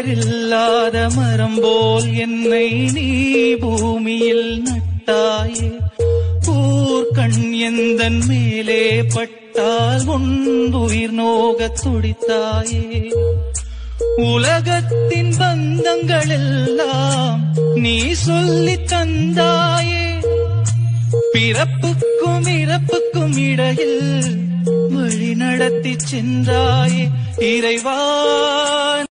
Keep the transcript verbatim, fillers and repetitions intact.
வேறில்லாத மரம் போல் என்னை நீ பூமியில் நட்டாயே. ஊர்கண் எந்தன் மேலே பட்டால் உன்னுயிர் நோகத் துடித்தாயே. உலகத்தின் பந்தங்கள் எல்லாம் நீ சொல்லித் தந்தாயே. பிறப்புக்கும் இறப்புக்கும் இடையில் வழி நடத்தி சென்றாயே. இறைவா